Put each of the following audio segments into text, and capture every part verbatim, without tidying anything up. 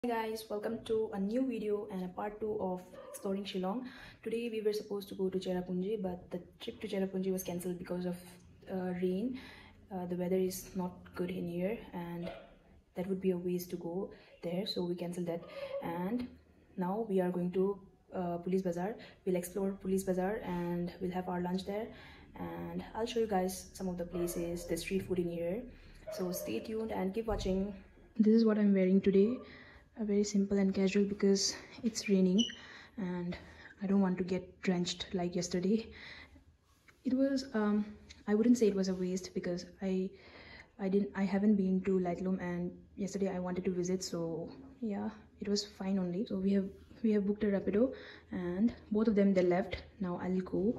Hi guys, welcome to a new video and a part two of exploring Shillong. Today we were supposed to go to Cherrapunji, but the trip to Cherrapunji was cancelled because of uh, rain. Uh, the weather is not good in here and that would be a waste to go there, so we cancelled that. And now we are going to uh, Police Bazaar. We'll explore Police Bazaar and we'll have our lunch there, and I'll show you guys some of the places, the street food in here. So stay tuned and keep watching. This is what I'm wearing today. A very simple and casual because it's raining and I don't want to get drenched like yesterday. It was um I wouldn't say it was a waste because I I didn't I haven't been to Lightlum, and yesterday I wanted to visit, so yeah, it was fine only. So we have we have booked a Rapido and both of them they left. Now I'll go.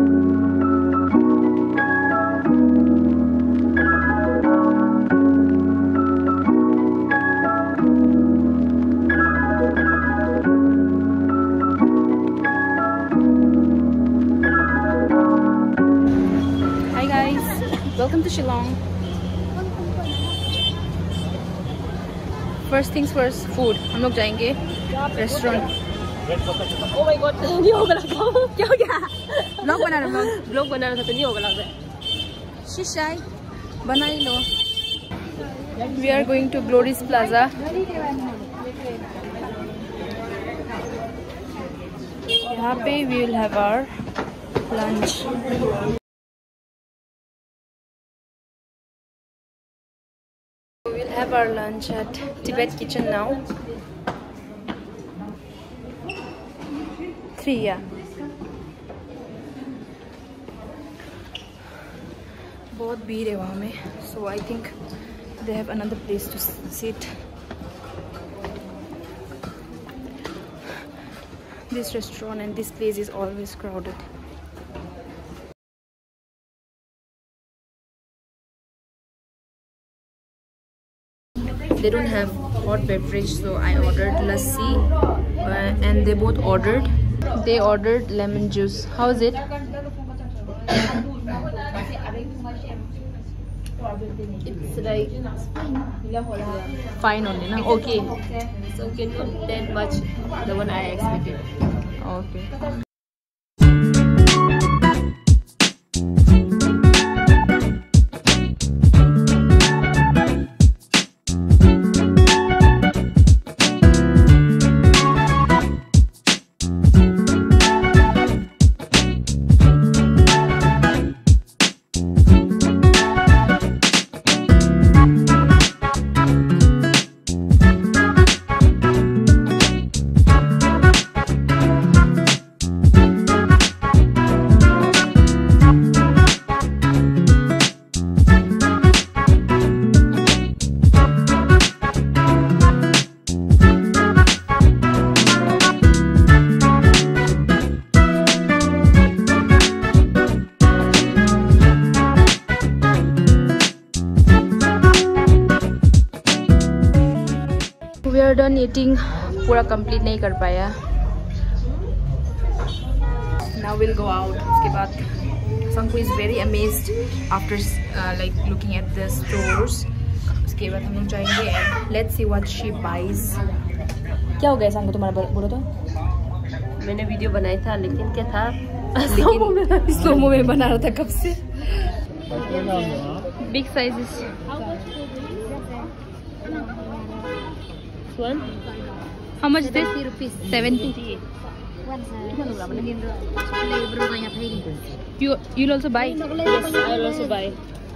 Welcome to Shillong. First things first, food. हम लोग जाएंगे restaurant. Oh my god, नहीं होगा लगता. क्या हो गया? Vlog बना रहा हूँ. Vlog बना रहा था तो नहीं होगा लगता है. शिशाई बना ही लो. We are going to Glory's Plaza. यहाँ पे we will have our lunch. We'll have our lunch at Tibet Kitchen now. Three, yeah. बहुत भीड़ है वहाँ में, so I think they have another place to sit. This restaurant and this place is always crowded. They don't have hot beverage, so I ordered lassi uh, and they both ordered. They ordered lemon juice. How is it? It's like Fine only, na? Okay. so can not that much the one I expected. Okay. We are done eating. पूरा complete नहीं कर पाया. Now we'll go out. उसके बाद Sanku is very amazed after uh, like looking at the stores. उसके बाद हम लोग जाएंगे and let's see what she buys. क्या हो गया Sanku तुम्हारा, बोलो तो? मैंने वीडियो बनाया था लेकिन क्या था? लेकिन स्लोमो में बना रहा था कब से. Big sizes. One? How much this? seventy. You you'll also buy? Yes, I'll also buy.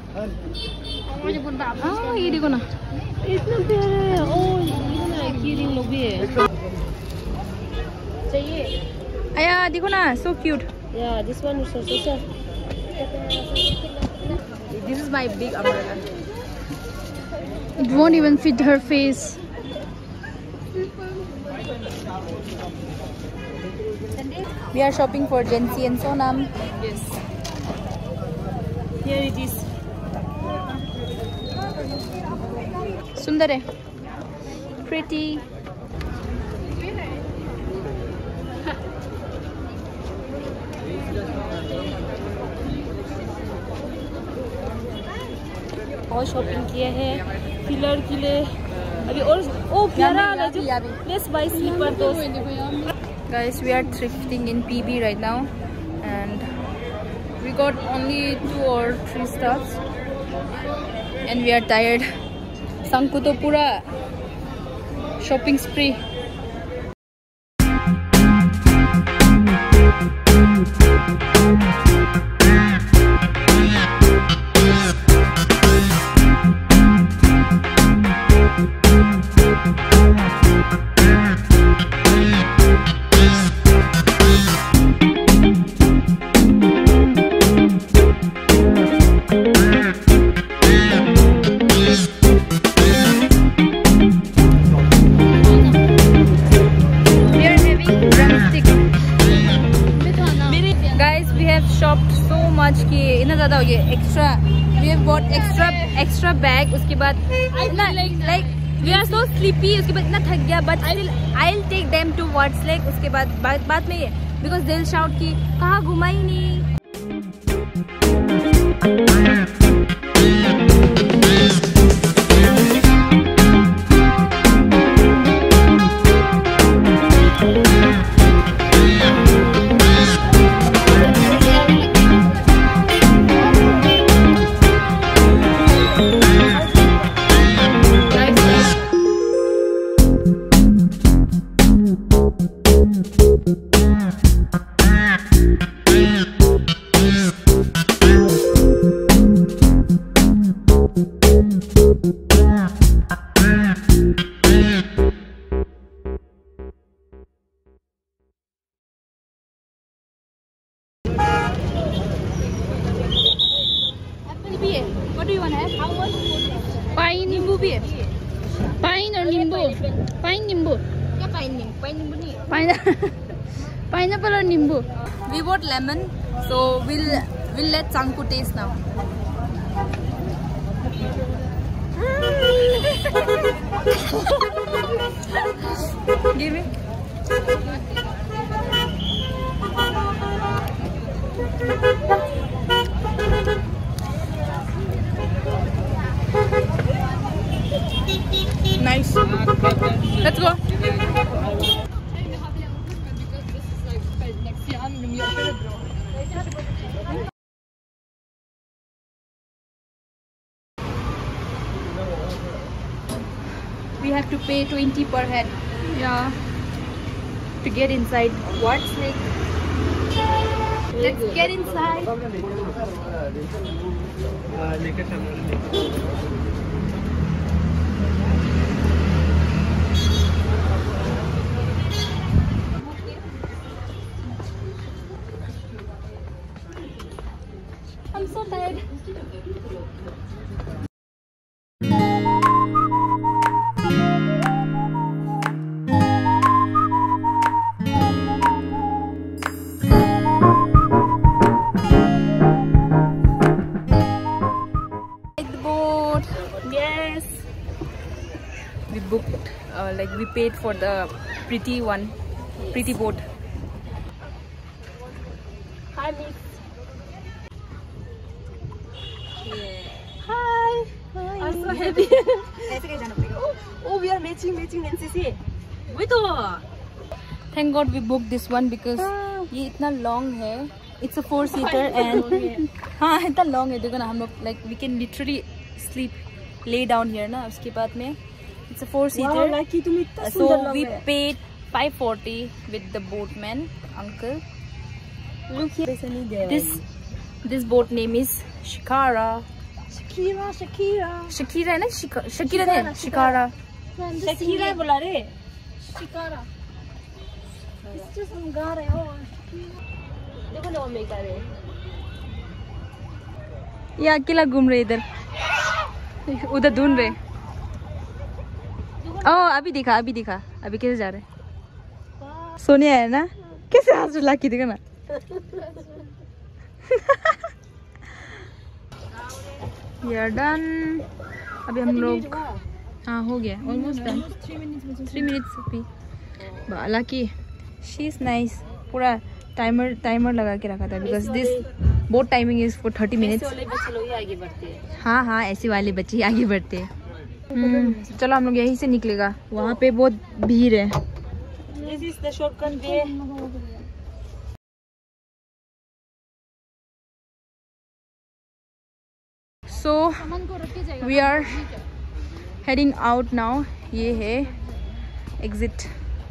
Ah, ये देखो ना. इतना प्यारा है. Oh, ये ना कीरिंग लोग भी है. चाहिए? आया देखो ना, so cute. Yeah, this one is also so. This is my big umbrella. It won't even fit her face. We are shopping for Jency and Sonam. Yes. Here it is. सुंदर है. Pretty. और shopping किए हैं filler के लिए अभी और ओ प्यारा लगे लेट्स बाय स्लीपर दोस्त Guys, we are thrifting in P B right now, and we got only two or three stuffs, and we are tired. Sanku to pura shopping spree. Extra, we have bought extra extra bag. उसके बाद इतना like we are so sleepy. उसके बाद इतना थक गया, but still I'll take them to Westlake. उसके बाद बाद बाद में because they'll shout कि कहाँ घुमा ही नहीं. What do you want to have? How much? Pine नींबू भी है. पाइन और नींबू. पाइन नींबू. क्या पाइन नींबू? पाइन नींबू नहीं. पाइन पाइनएप्पल और नींबू. We bought lemon, so we'll we'll let Sanku taste now. Give me. Nice. Let's go. We have to pay twenty per head. Yeah. To get inside. What's like? Let's get inside. I'm so tired. Yes, we booked uh, like we paid for the pretty one, pretty boat. Hi miss. Hi. Hi. I'm so happy. Oh, we are matching, matching N C C. Wait oh. Thank God we booked this one because ये इतना long है. It's a four seater and हाँ इतना long है. देखो ना हम लोग like we can literally sleep lay down here ना. उसके बाद में it's a four seater. Wow, lucky तुम इतना so we paid five forty with the boatman uncle. Look here. This this boat name is Shikara. Shakira, Shakira. Shakira है ना? Shakira नहीं Shikara. Shakira बोला रे. Shikara. It's just some गा रहे हो. देखो ना मम्मी का रे. ये अकेला घूम रहे इधर. उधर ढूंढ रहे. ओह अभी दिखा अभी दिखा अभी कैसे जा रहे. सोनिया है ना? कैसे हाथ चला के देखा ना. We are done. अभी हम लोग हाँ हो गया almost done. Three minutes भी. Lucky. She's nice. पूरा टाइमर टाइमर लगा के रखा था because this boat timing is for thirty minutes. ऐसे वाले बच्चे लोग ही आगे बढ़ते हैं. हाँ हाँ ऐसे वाले बच्चे आगे बढ़ते हैं. चलो हम लोग यहीं से निकलेगा, वहाँ पे बहुत भीड़ है। This is the shortcut way. So we are heading out now. ये है exit.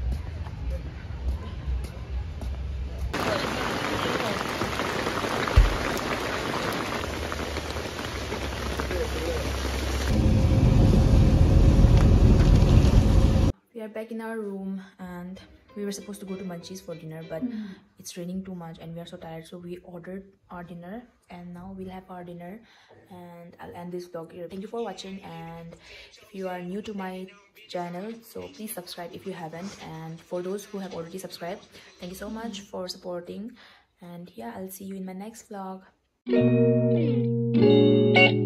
We are back in our room and we were supposed to go to Munchies for dinner, but mm. it's raining too much and we are so tired, so we ordered our dinner and now we'll have our dinner and I'll end this vlog here. Thank you for watching, and if you are new to my channel, so please subscribe if you haven't, and for those who have already subscribed, thank you so much for supporting, and yeah, I'll see you in my next vlog.